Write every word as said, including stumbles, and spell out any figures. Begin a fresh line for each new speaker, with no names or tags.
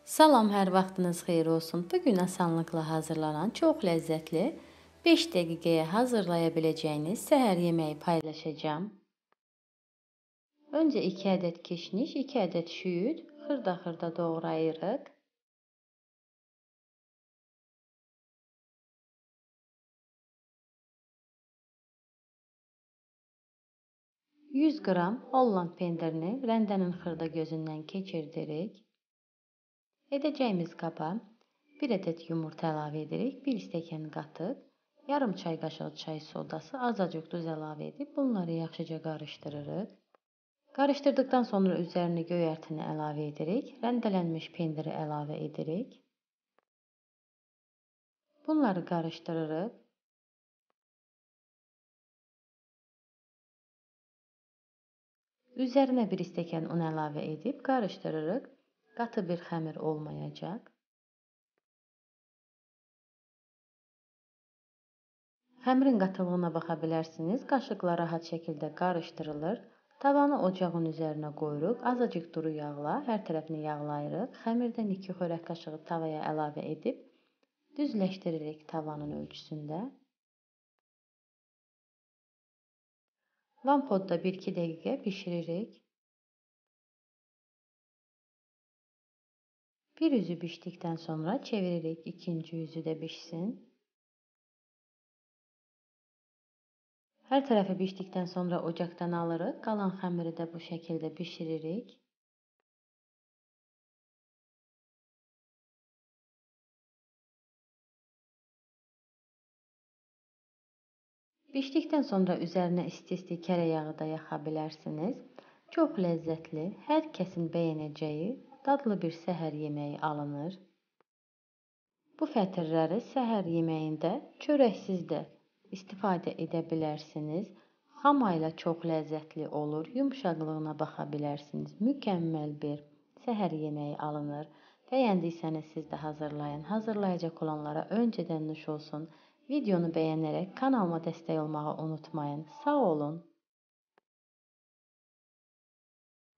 Salam, hər vaxtınız xeyir olsun. Bu gün asanlıqla hazırlanan çox ləzzətli beş dəqiqəyə hazırlaya biləcəyiniz səhər yeməyi paylaşacağım. Öncə iki ədəd kişniş, iki ədəd şüyüd xırda-xırda doğrayırıq. yüz qram Holland pendirini rəndənin xırda gözündən keçirdirik. Edəcəyimiz qaba bir ədəd yumurta əlavə edirik. bir stəkan qatıq, yarım çay qaşığı çay sodası, azacıq duz əlavə edib bunları yaxşıca qarışdırırıq. Qarışdırdıqdan sonra üzərinə göyərtini əlavə edirik. Rəndələnmiş pendiri əlavə edirik. Bunları qarışdırırıq. Üzərinə bir stəkan un əlavə edib qarışdırırıq. Qatı bir xəmir olmayacaq. Xəmirin qatılığına baxa bilərsiniz. Qaşıqla rahat şəkildə qarışdırılır. Tavanı ocağın üzərinə qoyuruq. Azacıq duru yağla hər tərəfini yağlayırıq. Xəmirdən iki xörək qaşığı tavaya əlavə edib düzləşdiririk tavanın ölçüsündə. Lampodda bir iki dəqiqə bişiririk. Bir üzü bişdikdən sonra çeviririk, ikinci üzü də bişsin. Hər tərəfi bişdikdən sonra ocaqdan alırıq. Qalan xəmiri də bu şəkildə bişiririk. Bişdikdən sonra üzərinə isti-isti kərə yağı da yaxa bilərsiniz. Çox ləzzətli, hər kəsin bəyənəcəyi dadlı bir səhər yeməyi alınır. Bu fətirləri səhər yeməyində çörəksiz də istifadə edə bilərsiniz. Xama ilə çox ləzzətli olur. Yumşaqlığına baxa bilərsiniz. Mükəmməl bir səhər yeməyi alınır. Bəyəndiysəniz siz də hazırlayın. Hazırlayacaq olanlara öncədən nuş olsun. Videonu bəyənərək kanalıma dəstək olmağı unutmayın. Sağ olun.